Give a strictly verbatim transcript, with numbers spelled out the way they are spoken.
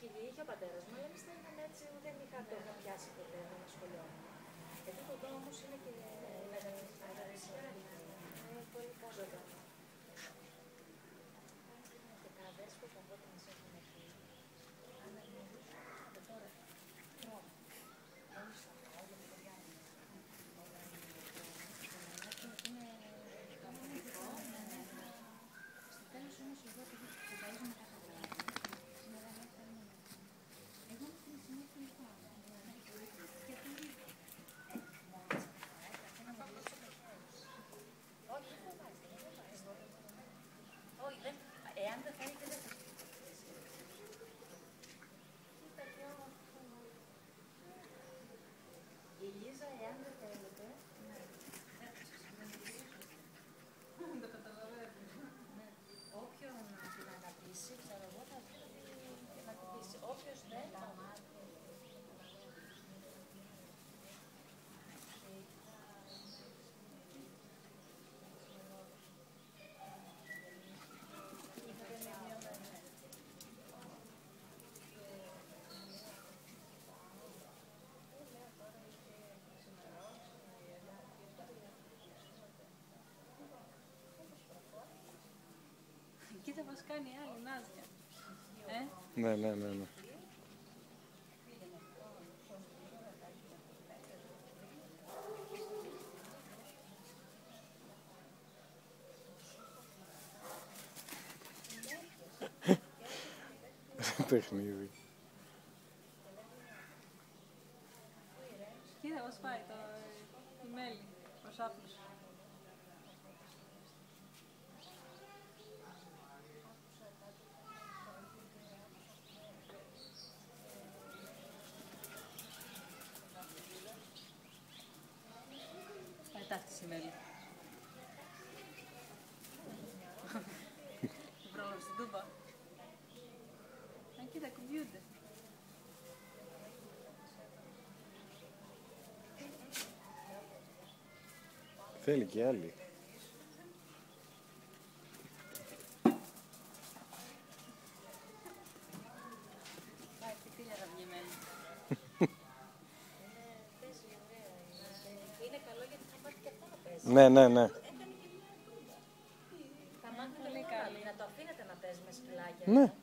σκυλί είχε ο πατέρας μου, αλλά εμείς δεν είχαμε έτσι, δεν είχα το είχα πιάσει ποτέ, δεν ασχολιόμουν. Γιατί το δω όμως είναι και πολύ καλό. Και τα αδέσποτα από ό,τι μας έχουν εκεί. Τώρα, τώρα, όλοι στα πάγια, τα παιδιά μου. Είναι καμποτικό, στο τέλος όμως εγώ το ταΐζομαι κάθε βράδυ. Σήμερα δεν θα είναι. Εγώ με την συνήθεια μου πάω. Γιατί όχι, δεν φοβάστε, δεν φοβάστε. Όχι, εάν δεν θέλετε, δεν θα κοίτα και όμορφο. Η Λίζα, εάν δεν θέλετε, δεν το καταλαβαίνω. Όποιον την αγαπήσει, ξέρω εγώ, θα την αγαπήσει. Όποιος δεν, κοίτα μας κάνει άλλη Νάζια. Ε? Ναι, ναι, ναι, ναι. Παιχνίδι. Κοίτα μας πάει το, η Mellie, ο σάπλος. Πάει ταύτισε η Mellie. Δεν πρόλαβε στην τούμπα. Α, κοίτα, κουμπιούνται. Θέλει και άλλη. Πάει, τι φίλια θα βγει η Mellie. είναι καλό γιατί θα μάθει και αυτό να παίζει. Ναι, ναι, ναι. Θα μάθετε λίγο να το αφήνετε να παίζει με σκυλάκια. Ναι.